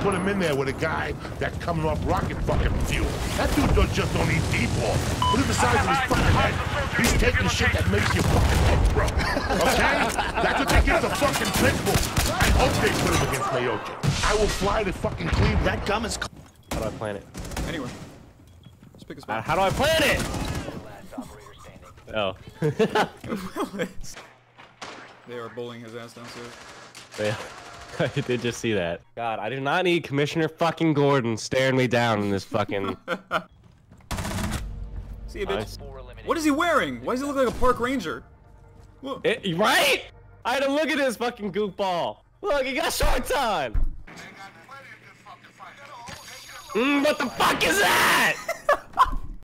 put him in there with a guy that's coming off rocket fucking fuel. That dude just don't eat D-ball. Look at the size of his fucking head. He's taking shit that makes your fucking head grow. Okay? That's what they give the fucking pit bull. I hope they put him against Mayocha. I will fly to fucking Cleveland. That gum is... How do I plant it? Anywhere. Just pick a spot. How do I plant it? Oh. They are bullying his ass downstairs. Yeah. I did just see that. God, I do not need Commissioner fucking Gordon staring me down in this fucking... See you, bitch. What is he wearing? Why does he look like a park ranger? Right? I had to look at this fucking goofball. Look, he got shorts on. What the fuck is that?